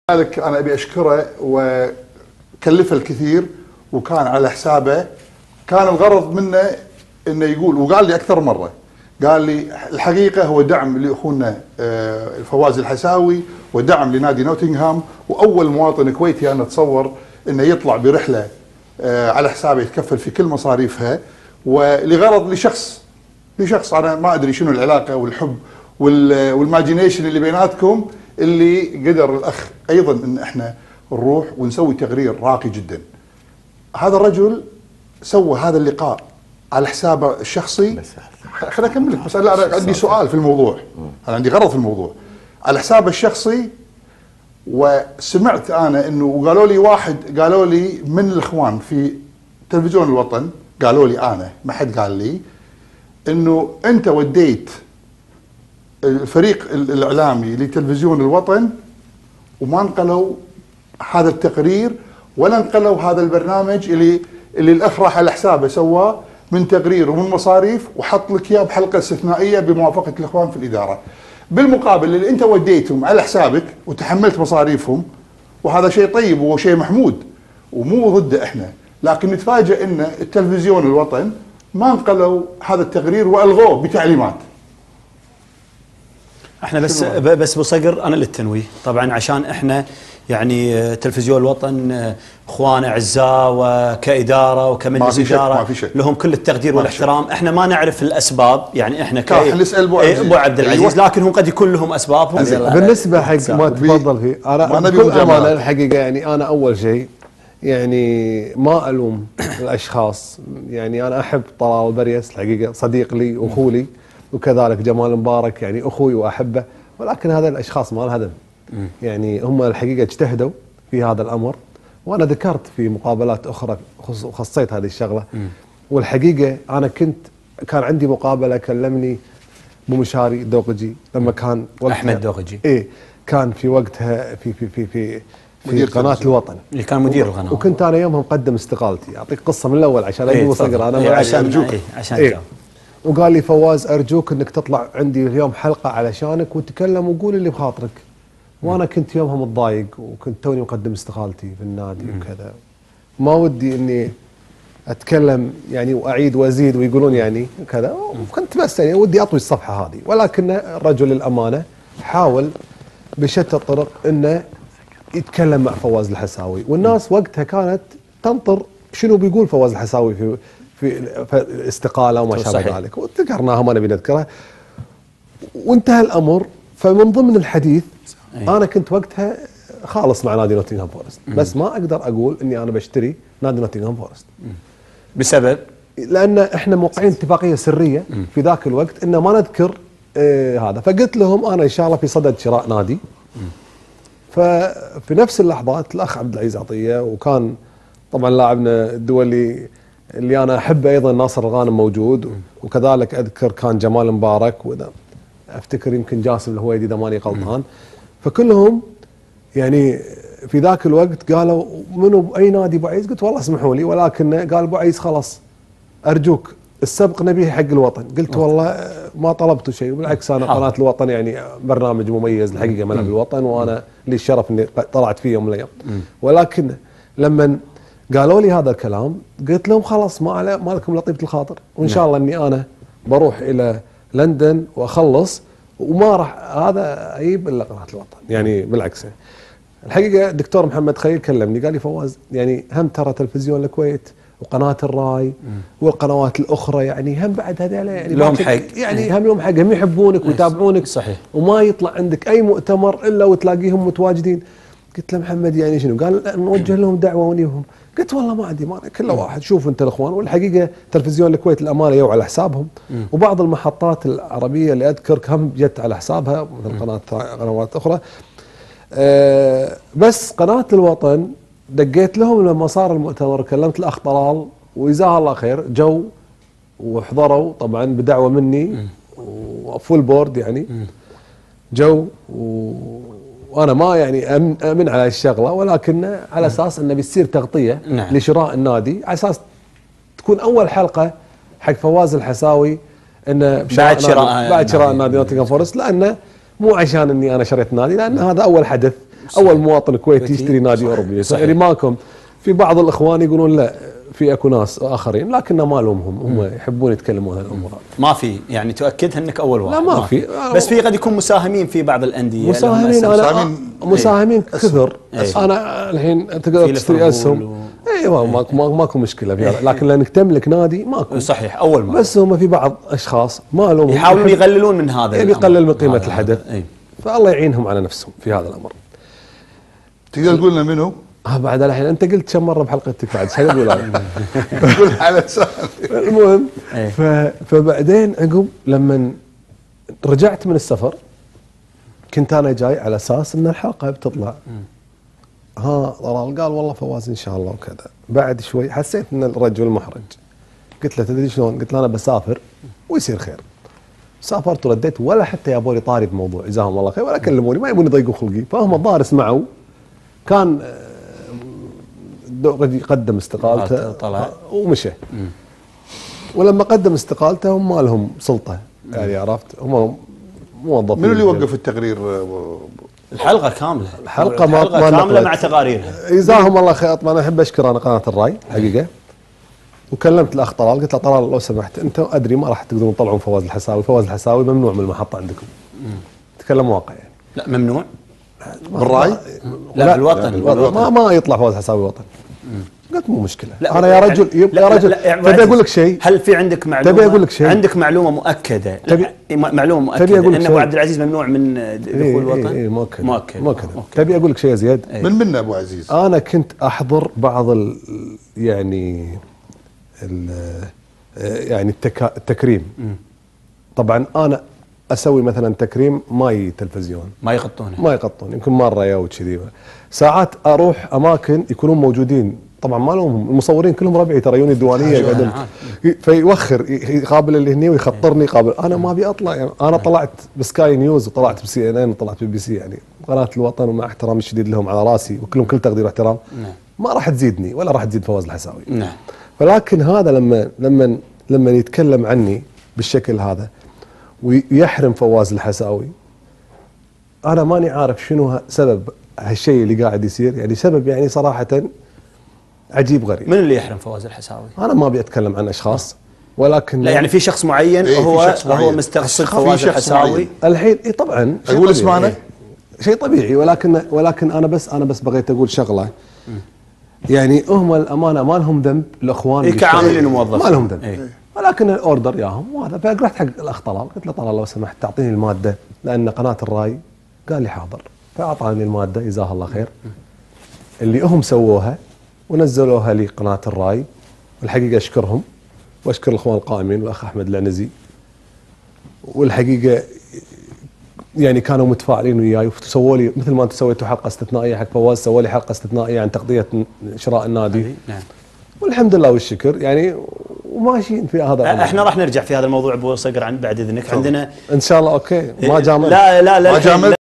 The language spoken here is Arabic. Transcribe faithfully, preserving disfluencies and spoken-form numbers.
لذلك انا ابي اشكره وكلفه الكثير وكان على حسابه. كان الغرض منه انه يقول، وقال لي اكثر مره، قال لي الحقيقه هو دعم لاخونا فواز الحساوي ودعم لنادي نوتنغهام، واول مواطن كويتي انا اتصور انه يطلع برحله على حسابه يتكفل في كل مصاريفها، ولغرض لشخص لشخص انا ما ادري شنو العلاقه والحب والماجينيشن اللي بيناتكم، اللي قدر الاخ ايضا ان احنا نروح ونسوي تقرير راقي جدا. هذا الرجل سوى هذا اللقاء على حسابه الشخصي. خليني اكمل لك بس، انا عندي سؤال في الموضوع، انا عندي غرض في الموضوع. على حسابه الشخصي، وسمعت انا انه وقالوا لي واحد، قالوا لي من الاخوان في تلفزيون الوطن، قالوا لي انا ما حد قال لي انه انت وديت الفريق الاعلامي لتلفزيون الوطن وما نقلوا هذا التقرير ولا نقلوا هذا البرنامج اللي اللي الاخ راح على حسابه سواه من تقرير ومن مصاريف، وحط لك اياه بحلقه استثنائيه بموافقه الاخوان في الاداره. بالمقابل اللي انت وديتهم على حسابك وتحملت مصاريفهم، وهذا شيء طيب وشيء محمود ومو ضده احنا، لكن نتفاجئ ان التلفزيون الوطن ما نقلوا هذا التقرير والغوه بتعليمات. احنا بس بس بصقر انا للتنويه طبعا، عشان احنا يعني تلفزيون الوطن اخوان اعزاء وكاداره وكمجلس اداره لهم كل التقدير والاحترام. احنا ما نعرف الاسباب، يعني احنا كاي نسال ابو عبد, ابو عبد العزيز، أيوة. لكن هم قد يكون لهم اسبابهم. بالنسبه حق ما تفضل فيه، انا بكل امانه الحقيقه يعني انا اول شيء يعني ما الوم الاشخاص، يعني انا احب طلال البريس الحقيقه صديق لي واخو لي، وكذلك جمال مبارك يعني اخوي واحبه، ولكن هذا الاشخاص ما لهم هدف. يعني هم الحقيقه اجتهدوا في هذا الامر، وانا ذكرت في مقابلات اخرى خصيت هذه الشغله. والحقيقه انا كنت كان عندي مقابله كلمني بمشاري الدوقجي لما كان احمد دوقجي، ايه كان في وقتها في في في في في قناه الوطن اللي كان مدير القناه، وكنت انا يومها مقدم استقالتي. اعطيك قصه من الاول عشان ايه اقول صقر انا ايه عشان ارجوك ايه عشان ايه. وقال لي فواز ارجوك انك تطلع عندي اليوم حلقه علشانك وتكلم وقول اللي بخاطرك. وانا كنت يومها متضايق، وكنت توني مقدم استقالتي في النادي وكذا، ما ودي اني اتكلم يعني واعيد وازيد ويقولون يعني كذا، وكنت بس يعني ودي اطوي الصفحه هذه. ولكن الرجل للامانه حاول بشتى الطرق انه يتكلم مع فواز الحساوي، والناس وقتها كانت تنطر شنو بيقول فواز الحساوي في في الاستقاله وما شابه ذلك، وذكرناها ما نبي نذكرها وانتهى الامر. فمن ضمن الحديث أيه. انا كنت وقتها خالص مع نادي نوتنغهام فورست، بس ما اقدر اقول اني انا بشتري نادي نوتنغهام فورست بسبب لان احنا موقعين اتفاقيه سريه في ذاك الوقت انه ما نذكر اه هذا. فقلت لهم انا ان شاء الله في صدد شراء نادي. ففي نفس اللحظات الاخ عبد العزيز عطيه، وكان طبعا لاعبنا الدولي اللي انا احبه ايضا ناصر الغانم موجود، وكذلك اذكر كان جمال مبارك، واذا افتكر يمكن جاسم الهويدي اذا ماني غلطان. فكلهم يعني في ذاك الوقت قالوا منو باي نادي ابو عيز؟ قلت والله اسمحوا لي، ولكن قال ابو عيز خلاص ارجوك السبق نبيه حق الوطن. قلت والله ما طلبتوا شيء، بالعكس انا قناه الوطن يعني برنامج مميز الحقيقه ملعب الوطن، وانا لي الشرف اني طلعت فيه يوم من الايام. ولكن لما قالوا لي هذا الكلام قلت لهم خلاص ما على ما لكم لطيفه الخاطر، وان شاء الله اني انا بروح الى لندن واخلص، وما راح هذا اجيب الا قناه الوطن. يعني بالعكس الحقيقه الدكتور محمد خليل كلمني قال لي فواز يعني هم ترى تلفزيون الكويت وقناه الراي والقنوات الاخرى يعني هم بعد هذول يعني لهم حق، يعني هم لهم حق، هم يحبونك ويتابعونك صحيح، وما يطلع عندك اي مؤتمر الا وتلاقيهم متواجدين. قلت له محمد يعني شنو؟ قال نوجه لهم دعوه ونيهم. قلت والله ما عندي مانع، كل واحد شوف انت الاخوان. والحقيقه تلفزيون الكويت الامانه يو على حسابهم، وبعض المحطات العربيه اللي اذكر هم جت على حسابها مثل قناه قنوات اخرى. أه بس قناه الوطن دقيت لهم لما صار المؤتمر، كلمت الاخ طلال وجزاه الله خير، جو وحضروا طبعا بدعوه مني وفول بورد يعني جو، و وانا ما يعني امن على الشغله، ولكن على اساس انه بيصير تغطيه نعم. لشراء النادي، على اساس تكون اول حلقه حق فواز الحساوي انه بعد شراء بعد شراء نادي نوتنغهام فورست، لانه مو عشان اني انا شريت نادي، لان هذا اول حدث اول مواطن كويتي يشتري نادي اوروبي. يعني ماكم في بعض الاخوان يقولون لا في اكو ناس اخرين، لكن ما لومهم، هم يحبون يتكلمون عن الامور. ما في يعني تؤكدها انك اول واحد؟ لا ما, ما في، بس في قد يكون مساهمين في بعض الانديه. مساهمين انا مساهمين, مساهمين كثر. أيه. انا الحين تقدر تشتري اسهم. ايوه ماكو ماكو مشكله في هذا، لكن لانك تملك نادي ماكو. صحيح اول ما بس هم في بعض اشخاص ما لهم يحاولون يقللون من هذا، يعني يقلل من قيمه الحدث. أيه. فالله يعينهم على نفسهم في هذا الامر. تقدر تقول لنا منو؟ اه بعد الحين انت قلت كم مره بحلقتك بعد شو اقول انا؟ قول على سؤال. المهم فبعدين عقب لما رجعت من السفر كنت انا جاي على اساس ان الحلقه بتطلع. ها طلال قال والله فواز ان شاء الله وكذا. بعد شوي حسيت ان الرجل محرج. قلت له تدري شلون؟ قلت له انا بسافر ويصير خير. سافرت ورديت ولا حتى جابوا لي طاري بموضوع جزاهم الله خير ولا كلموني، ما يبون يضيقوا خلقي. فهم الظاهر سمعوا. كان قدم استقالته طلع ومشى. ولما قدم استقالته هم ما لهم سلطه، يعني عرفت هم موظفين. منو اللي وقف التقرير؟ الحلقه كامله. الحلقه ما الحلقة كامله مع تقاريرها. جزاهم الله خير. طبعا انا احب اشكر انا قناه الراي حقيقه. وكلمت الاخ طلال قلت له طلال لو سمحت انت ادري ما راح تقدرون تطلعون فواز الحساوي، فواز الحساوي ممنوع من المحطه عندكم. تكلم واقع يعني. لا ممنوع بالراي؟ لا بالوطن. يعني بالوطن. ما ما يطلع فواز الحساوي وطن. قلت مو مشكله. انا يا رجل يا رجل تبي اقول لك شيء؟ هل في عندك معلومه؟ تبي اقول لك شيء؟ عندك معلومه مؤكده؟ تبي معلومه مؤكده ان ابو عبد العزيز ممنوع من دخول الوطن؟ اي اي مؤكد مؤكد مؤكد. تبي اقول لك شيء يا زياد؟ من منا ابو عزيز؟ انا كنت احضر بعض ال يعني ال يعني التكا التكريم. طبعا انا اسوي مثلا تكريم ماي تلفزيون ما يغطونه ما يغطون يمكن مره يا وكذي. ساعات اروح اماكن يكونون موجودين، طبعا ما لهم المصورين كلهم ربعي ترى يوني الديوانيه يقعدون فيوخر يقابل اللي هني ويخطرني قابل. انا ما ابي اطلع يعني. انا طلعت بسكاي نيوز وطلعت بسي ان ان وطلعت بي بي سي، يعني قناه الوطن ومع احترامي الشديد لهم على راسي وكلهم كل تقدير واحترام. ما راح تزيدني ولا راح تزيد فواز الحساوي. نعم. ولكن هذا لما لما لما يتكلم عني بالشكل هذا ويحرم فواز الحساوي، انا ماني عارف شنو سبب هالشيء اللي قاعد يصير. يعني سبب يعني صراحه عجيب غريب. من اللي يحرم فواز الحساوي؟ انا ما ابي اتكلم عن اشخاص، ولكن لا يعني في شخص معين إيه هو هو مستقصد فواز الحساوي الحين. اي طبعا اقول اسمعنا إيه شيء طبيعي، ولكن ولكن انا بس انا بس بغيت اقول شغله. يعني هم الامانه ما لهم ذنب الاخوان إيه كعاملين وموظفين ما لهم ذنب. إيه. ولكن الاوردر ياهم وهذا. فرحت حق الاخ طلال قلت له طلال لو سمحت تعطيني الماده لان قناه الراي. قال لي حاضر. فاعطاني الماده جزاه الله خير اللي هم سووها ونزلوها لي قناه الراي. والحقيقه اشكرهم واشكر الاخوان القائمين والاخ احمد العنزي. والحقيقه يعني كانوا متفاعلين وياي وسووا لي مثل ما انتم سويتوا حلقه استثنائيه حق فواز، سووا لي حلقه استثنائيه عن تغطيه شراء النادي. نعم. والحمد لله والشكر يعني وماشيين في هذا الامر. احنا راح نرجع في هذا الموضوع ابو صقر عن بعد اذنك. عندنا ان شاء الله. اوكي ما جامل لا لا لا ما جامل